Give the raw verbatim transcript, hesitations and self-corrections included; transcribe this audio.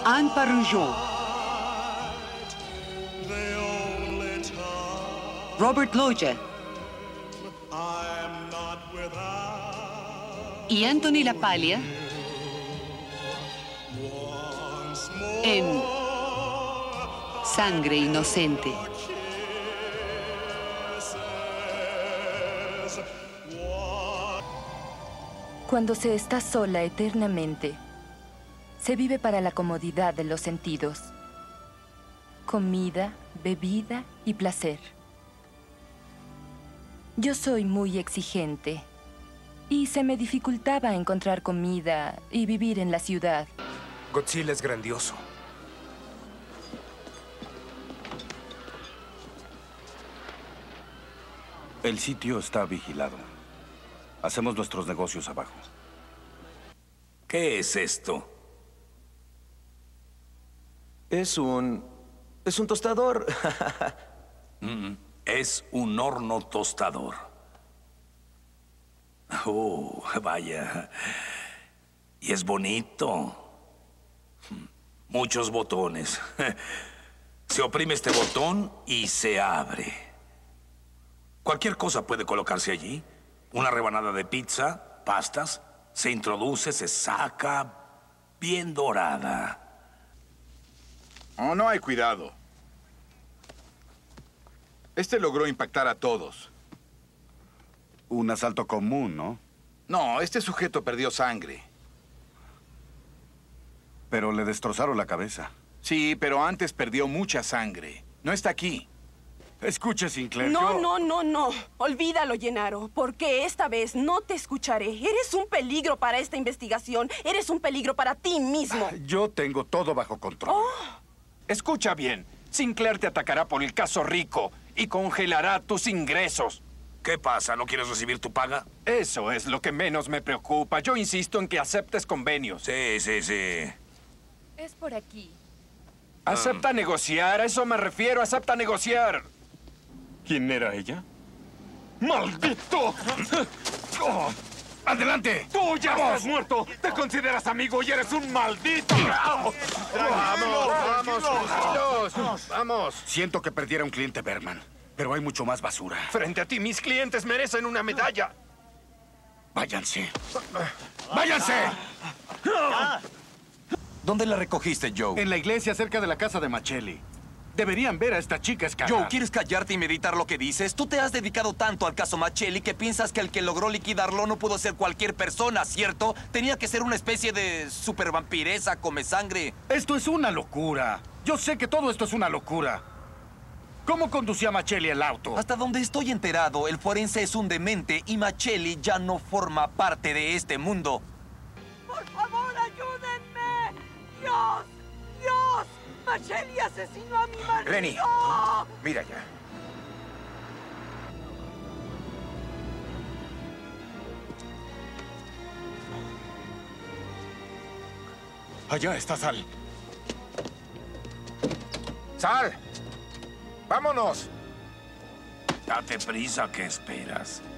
Anne Parougeot, Robert Loggia y Anthony LaPaglia en Sangre Inocente. Cuando se está sola eternamente, se vive para la comodidad de los sentidos. Comida, bebida y placer. Yo soy muy exigente y se me dificultaba encontrar comida y vivir en la ciudad. Godzilla es grandioso. El sitio está vigilado. Hacemos nuestros negocios abajo. ¿Qué es esto? Es un... es un tostador. Mm, es un horno tostador. Oh, vaya. Y es bonito. Muchos botones. Se oprime este botón y se abre. Cualquier cosa puede colocarse allí. Una rebanada de pizza, pastas, se introduce, se saca, bien dorada. Oh, no hay cuidado. Este logró impactar a todos. Un asalto común, ¿no? No, este sujeto perdió sangre. Pero le destrozaron la cabeza. Sí, pero antes perdió mucha sangre. No está aquí. Escuche, Sinclair. No, yo... no, no, no. Olvídalo, Gennaro, porque esta vez no te escucharé. Eres un peligro para esta investigación. Eres un peligro para ti mismo. Yo tengo todo bajo control. Oh. Escucha bien. Sinclair te atacará por el caso Rico y congelará tus ingresos. ¿Qué pasa? ¿No quieres recibir tu paga? Eso es lo que menos me preocupa. Yo insisto en que aceptes convenios. Sí, sí, sí. Es por aquí. Acepta negociar, a eso me refiero, acepta negociar. ¿Quién era ella? ¡Maldito! Oh, ¡adelante! ¡Tú ya estás muerto! ¡Te consideras amigo y eres un maldito! ¡Vamos, vamos, tranquilos! ¡Vamos! Siento que perdiera un cliente, Berman, pero hay mucho más basura. Frente a ti, mis clientes merecen una medalla. Váyanse. ¡Váyanse! ¿Dónde la recogiste, Joe? En la iglesia cerca de la casa de Machelli. Deberían ver a esta chica escalar. Joe, ¿quieres callarte y meditar lo que dices? Tú te has dedicado tanto al caso Machelli que piensas que el que logró liquidarlo no pudo ser cualquier persona, ¿cierto? Tenía que ser una especie de supervampiresa, come sangre. Esto es una locura. Yo sé que todo esto es una locura. ¿Cómo conducía Machelli el auto? Hasta donde estoy enterado, el forense es un demente y Machelli ya no forma parte de este mundo. ¡Por favor, ayúdenme! ¡Dios! ¡Dios! ¡Machelli asesinó a mi marido! Renny, mira ya. Allá está Sal. ¡Sal! ¡Vámonos! Date prisa, ¿qué esperas?